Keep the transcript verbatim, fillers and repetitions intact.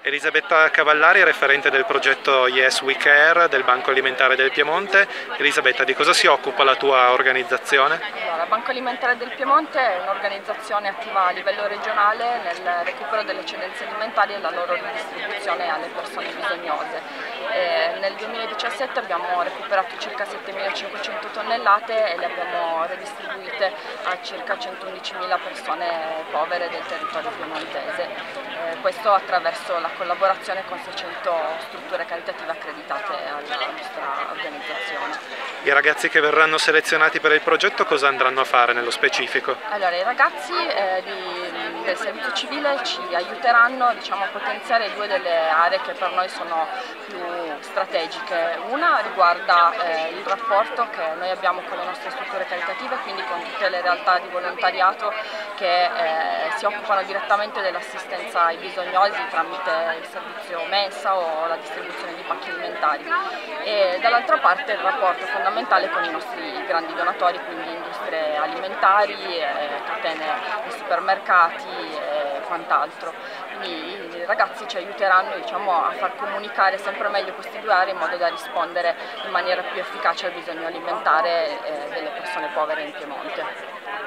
Elisabetta Cavallari, referente del progetto Yes We Care del Banco Alimentare del Piemonte. Elisabetta, di cosa si occupa la tua organizzazione? Allora, Banco Alimentare del Piemonte è un'organizzazione attiva a livello regionale nel recupero delle eccedenze alimentari e la loro ridistribuzione alle persone bisognose. Eh, nel duemiladiciassette abbiamo recuperato circa settemilacinquecento tonnellate e le abbiamo redistribuite a circa centoundicimila persone povere del territorio piemontese. Eh, questo attraverso la collaborazione con seicento strutture caritative accreditate alla nostra organizzazione. I ragazzi che verranno selezionati per il progetto cosa andranno a fare nello specifico? Allora, i ragazzi eh, di, del servizio civile ci aiuteranno, diciamo, a potenziare due delle aree che per noi sono più strategiche. Una riguarda eh, il rapporto che noi abbiamo con le nostre strutture caritative, quindi con tutte le realtà di volontariato che eh, si occupano direttamente dell'assistenza ai bisognosi tramite il servizio mensa o la distribuzione di pacchi alimentari. E dall'altra parte il rapporto fondamentale con i nostri grandi donatori, quindi industrie alimentari, eh, catene di supermercati e quant'altro. Quindi i ragazzi ci aiuteranno, diciamo, a far comunicare sempre meglio questi due aree in modo da rispondere in maniera più efficace al bisogno alimentare eh, delle persone povere in Piemonte.